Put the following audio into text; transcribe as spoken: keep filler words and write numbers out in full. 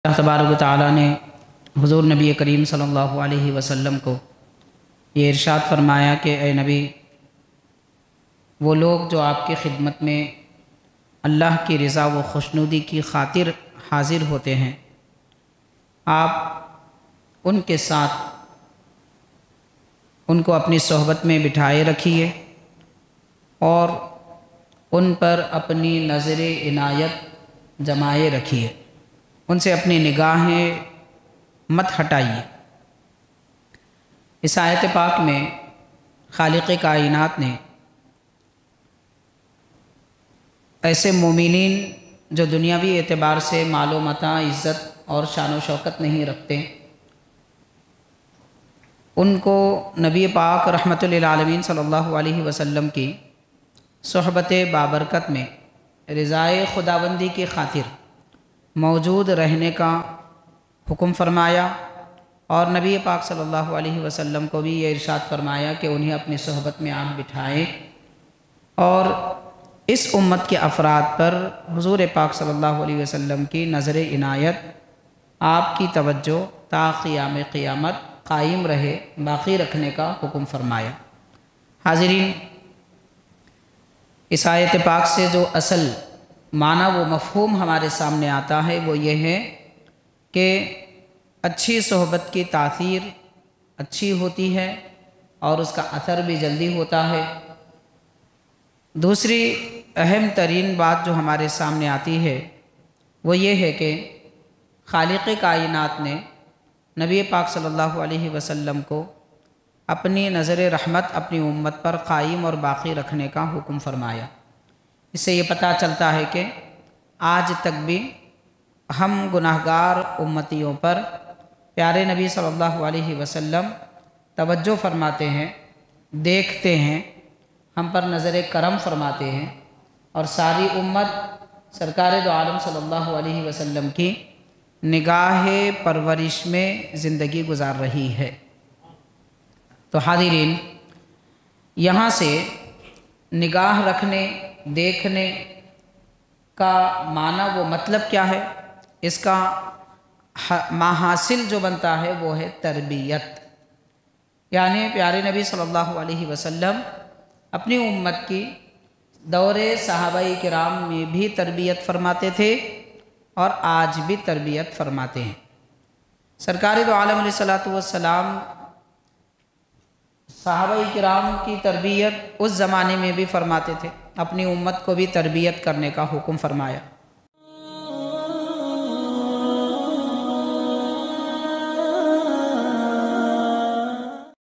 اللہ تبارک و تعالیٰ نے حضور نبی کریم صلی اللہ علیہ وسلم کو یہ ارشاد فرمایا کہ اے نبی، وہ لوگ جو آپ کی خدمت میں اللہ کی رضا و خوشنودی کی خاطر حاضر ہوتے ہیں، آپ ان کے ساتھ ان کو اپنی صحبت میں بٹھائے رکھیے اور ان پر اپنی نظر عنایت جمائے رکھیے، ان سے اپنی نگاہیں مت ہٹائیے۔ اس آیت پاک میں خالق کائنات نے ایسے مومنین جو دنیاوی اعتبار سے مال و متاع، عزت اور شان و شوکت نہیں رکھتے، ان کو نبی پاک رحمت للعالمین صلی اللہ علیہ وسلم کی صحبت بابرکت میں رضائے خداوندی کی خاطر موجود رہنے کا حکم فرمایا، اور نبی پاک صلی اللہ علیہ وسلم کو بھی یہ ارشاد فرمایا کہ انہیں اپنی صحبت میں آپ بٹھائیں اور اس امت کے افراد پر حضور پاک صلی اللہ علیہ وسلم کی نظر عنایت، آپ کی توجہ تا قیام قیامت قائم رہے، باقی رکھنے کا حکم فرمایا۔ حاضرین، اس آیت پاک سے جو اصل معنی و مفہوم ہمارے سامنے آتا ہے وہ یہ ہے کہ اچھی صحبت کی تاثیر اچھی ہوتی ہے اور اس کا اثر بھی جلدی ہوتا ہے۔ دوسری اہم ترین بات جو ہمارے سامنے آتی ہے وہ یہ ہے کہ خالق کائنات نے نبی پاک صلی اللہ علیہ وسلم کو اپنی نظر رحمت اپنی امت پر قائم اور باقی رکھنے کا حکم فرمایا۔ اس سے یہ پتہ چلتا ہے کہ آج تک بھی ہم گناہگار امتیوں پر پیارے نبی صلی اللہ علیہ وسلم توجہ فرماتے ہیں، دیکھتے ہیں، ہم پر نظر کرم فرماتے ہیں، اور ساری امت سرکار دو عالم صلی اللہ علیہ وسلم کی نگاہ پرورش میں زندگی گزار رہی ہے۔ تو حاضرین، یہاں سے نگاہ رکھنے، دیکھنے کا معنی و مطلب کیا ہے، اس کا ماحاصل جو بنتا ہے وہ ہے تربیت، یعنی پیارے نبی صلی اللہ علیہ وسلم اپنی امت کی دور صحابہ کرام میں بھی تربیت فرماتے تھے اور آج بھی تربیت فرماتے ہیں۔ سرکار دو عالم علیہ الصلوۃ والسلام صحابہ کرام کی تربیت اس زمانے میں بھی فرماتے تھے، اپنی امت کو بھی تربیت کرنے کا حکم فرمایا۔